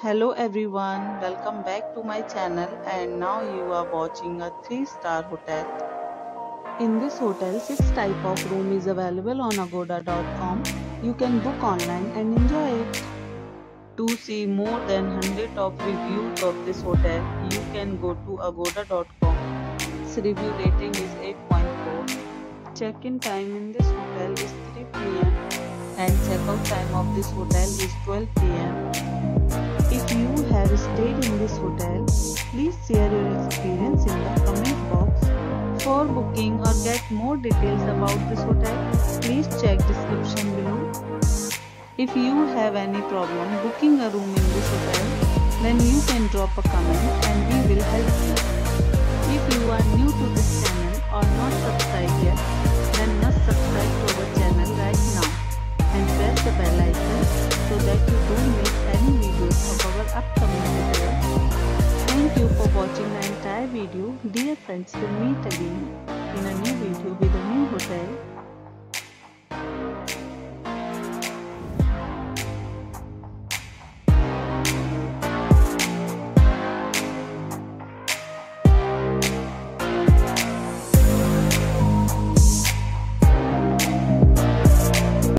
Hello everyone, welcome back to my channel and now you are watching a 3-star hotel. In this hotel, 6 type of room is available on agoda.com. You can book online and enjoy it. To see more than 100 of reviews of this hotel, you can go to agoda.com. Its review rating is 8.4. Check-in time in this hotel is 3 p.m. and check-out time of this hotel is 12 p.m. If you have stayed in this hotel, please share your experience in the comment box. For booking or get more details about this hotel, please check description below. If you have any problem booking a room in this hotel, then you can drop a comment and we will help you. If you are new to this channel or not subscribed yet, then must subscribe to our channel right now and press the bell icon so that you don't miss any videos of our upcoming hotel. Thank you for watching the entire video. Dear friends, we'll meet again in a new video with a new hotel.